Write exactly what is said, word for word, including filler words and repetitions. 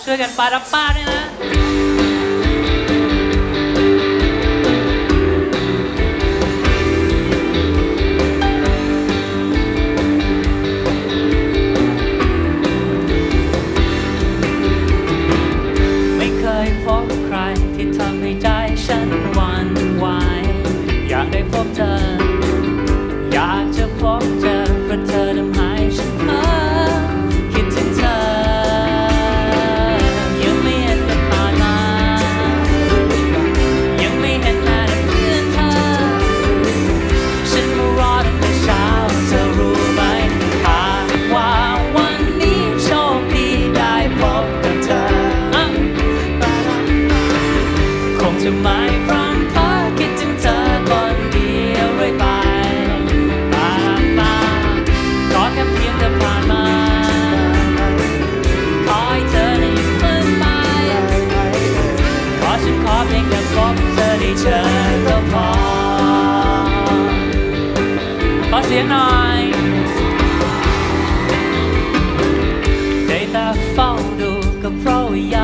ช่วยกันปารับป้าด้วยนะไม่เคยพบใครที่ทำให้ใจฉันหวั่นไหวอยากได้พบเธออยากจะพบเจอเพราะเธอทำให้ฉันเพ้อคิดถึงเธอยังไม่เห็นเธอผ่านมายังไม่เห็นหน้าแต่เพื่อนเธอฉันมารอตั้งแต่เช้าเธอรู้ไหมหากว่าวันนี้โชคดีได้พบกับเธอคงจะไม่พร่ำเพ้อคิดถึงเธอคนเดียวเรื่อยไปขอแค่เพียงเธอผ่านมาขอให้เธอได้อยู่เมื่อไปขอฉันขอเพียงแค่พบเธอได้เจอก็พอขอเสียงหน่อยได้แต่เฝ้าดูก็เพราะว่าอย